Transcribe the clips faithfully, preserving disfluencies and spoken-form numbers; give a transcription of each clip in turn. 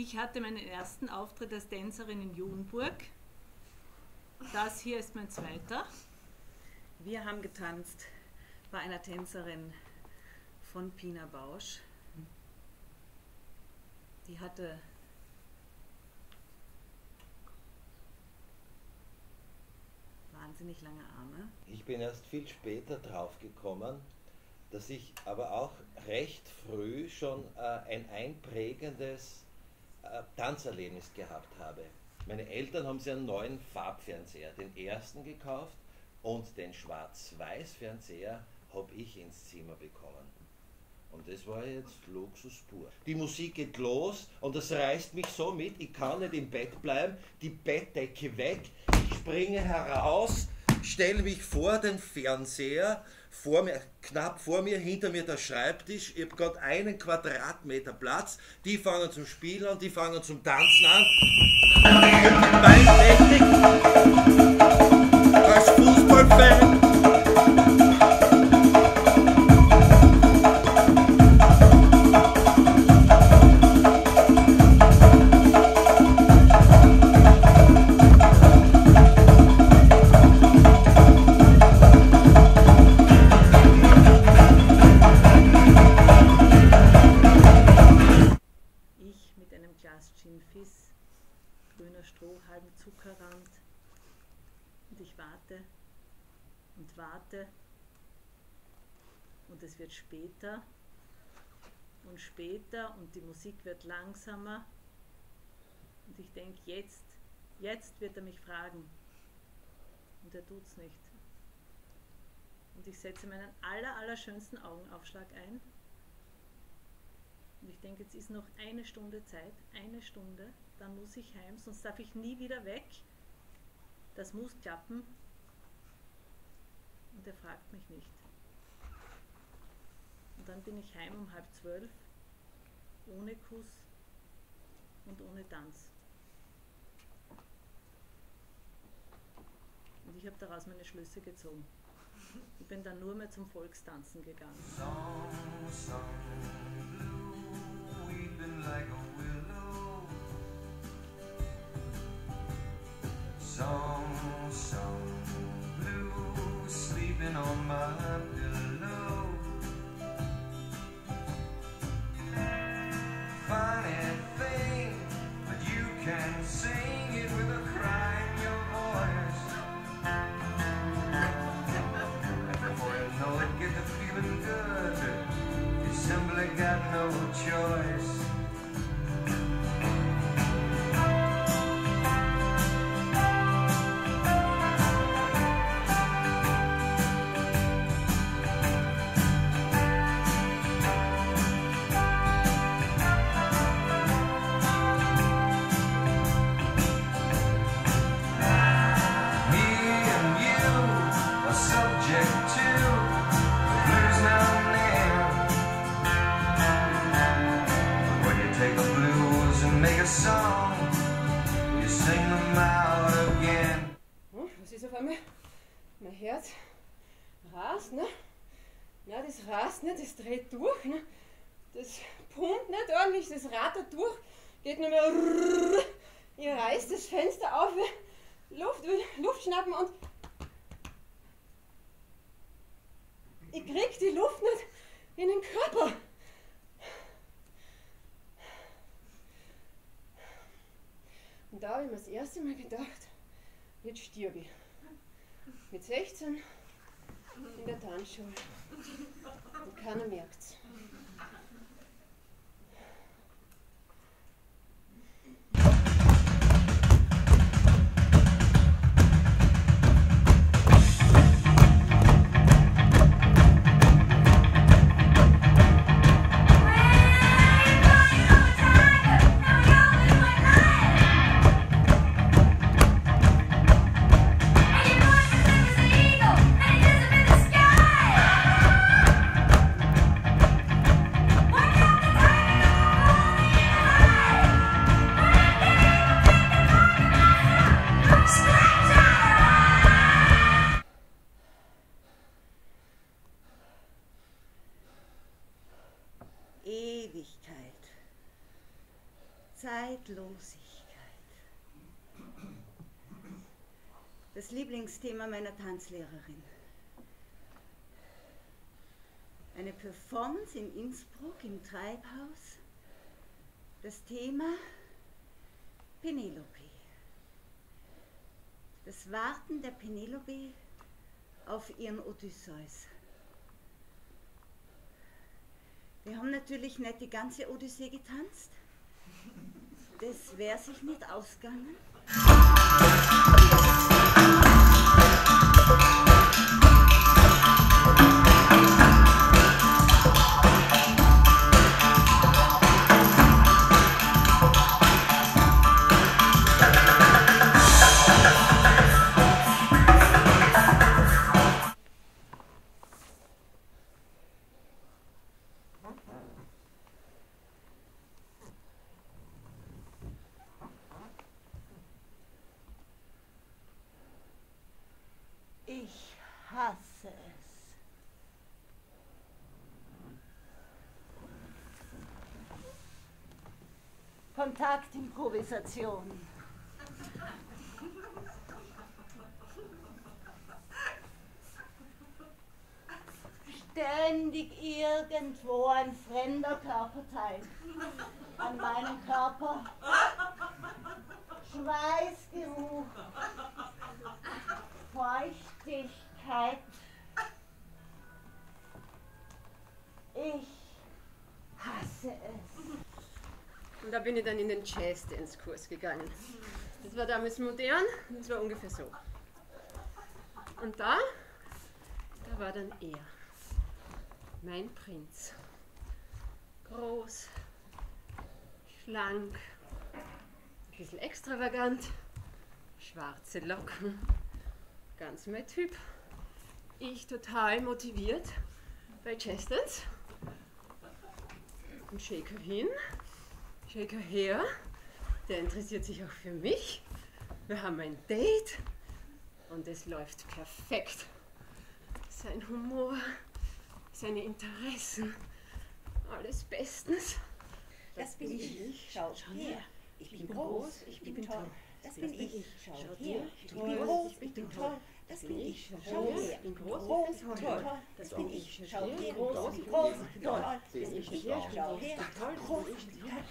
Ich hatte meinen ersten Auftritt als Tänzerin in Junburg. Das hier ist mein zweiter. Wir haben getanzt bei einer Tänzerin von Pina Bausch. Die hatte wahnsinnig lange Arme. Ich bin erst viel später draufgekommen, dass ich aber auch recht früh schon äh, ein einprägendes äh, Tanzerlebnis gehabt habe. Meine Eltern haben sich einen neuen Farbfernseher, den ersten gekauft, und den Schwarz-Weiß-Fernseher habe ich ins Zimmer bekommen. Und das war jetzt Luxus pur. Die Musik geht los und das reißt mich so mit, ich kann nicht im Bett bleiben, die Bettdecke weg, ich springe heraus, stelle mich vor den Fernseher, vor mir, knapp vor mir, hinter mir der Schreibtisch, ich habe gerade einen Quadratmeter Platz, die fangen zum Spielen an, die fangen zum Tanzen an. Beintechnik, als Fußballfan. Grüner Stroh, halben Zuckerrand, und ich warte und warte und es wird später und später und die Musik wird langsamer und ich denke, jetzt, jetzt wird er mich fragen und er tut's nicht. Und ich setze meinen aller, allerschönsten Augenaufschlag ein und ich denke, jetzt ist noch eine Stunde Zeit, eine Stunde, dann muss ich heim, sonst darf ich nie wieder weg. Das muss klappen. Und er fragt mich nicht. Und dann bin ich heim um halb zwölf, ohne Kuss und ohne Tanz. Und ich habe daraus meine Schlüsse gezogen. Ich bin dann nur mehr zum Volkstanzen gegangen. Song, song, blue, weeping like a willow. Song, song, blue, sleeping on my pillow. Funny thing, but you can sing it with a cry in your voice. And before you know it, get the feeling good. You simply got no choice. Mein Herz rast, ne? Ja, das rast nicht, das dreht durch, ne? Das pumpt nicht ordentlich, das rattert durch, geht nur mehr rrrr. Ich reiß das Fenster auf, will Luft, will Luft schnappen und ich krieg die Luft nicht in den Körper. Und da habe ich mir das erste Mal gedacht, jetzt stirb ich. Mit sechzehn in der Tanzschule. Und keiner merkt's. Sky. Zeitlosigkeit. Das Lieblingsthema meiner Tanzlehrerin. Eine Performance in Innsbruck im Treibhaus. Das Thema Penelope. Das Warten der Penelope auf ihren Odysseus. Wir haben natürlich nicht die ganze Odyssee getanzt. Das wäre sich nicht ausgegangen. Ich hasse es. Kontaktimprovisation. Ständig irgendwo ein fremder Körperteil an meinem Körper. Schweißgeruch. Feuchtigkeit. Ich hasse es. Und da bin ich dann in den Jazz-Dance-Kurs gegangen. Das war damals modern, das war ungefähr so. Und da, da war dann er, mein Prinz. Groß, schlank, ein bisschen extravagant, schwarze Locken, ganz mein Typ. Ich total motiviert bei Jazz-Dance. Und Shaker hin, Shaker her, der interessiert sich auch für mich. Wir haben ein Date und es läuft perfekt. Sein Humor, seine Interessen, alles bestens. Das bin ich. Schau her. Ich bin groß, ich bin toll. Das bin ich. Schau her. Ich bin groß, ich bin toll. Das bin ich. Schau her. Ich bin groß, toll. Das bin ich. Schau her. Groß, groß, toll. Das bin ich. Schau her. Groß, toll.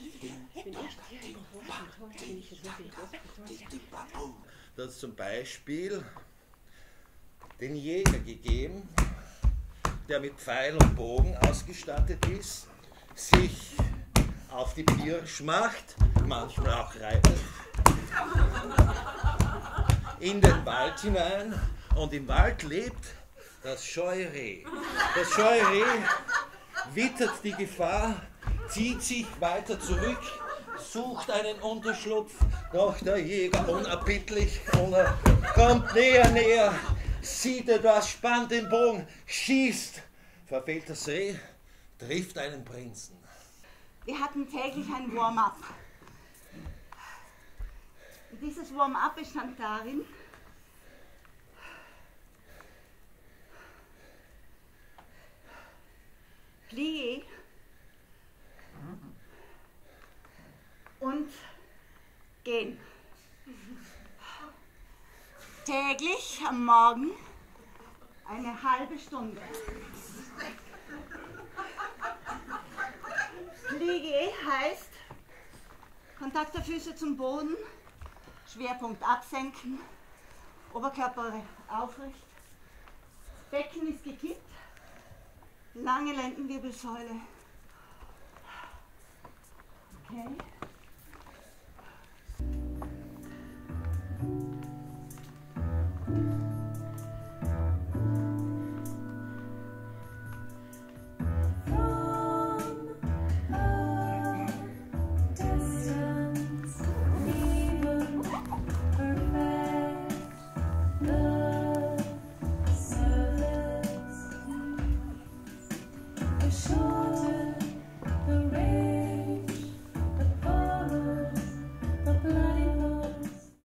Da hat es zum Beispiel den Jäger gegeben, der mit Pfeil und Bogen ausgestattet ist, sich auf die Pirsch macht, manchmal auch reitet, in den Wald hinein, und im Wald lebt das scheue Reh. Das scheue Reh wittert die Gefahr, zieht sich weiter zurück, sucht einen Unterschlupf, doch der Jäger unerbittlich und er kommt näher, näher, sieht etwas, spannt den Bogen, schießt, verfehlt das Reh, trifft einen Prinzen. Wir hatten täglich ein Warm-up. Und dieses Warm-up bestand darin, Plie und gehen. Täglich am Morgen eine halbe Stunde. Plie heißt Kontakt der Füße zum Boden, Schwerpunkt absenken, Oberkörper aufrecht, Becken ist gekippt, lange Lendenwirbelsäule. Okay. Show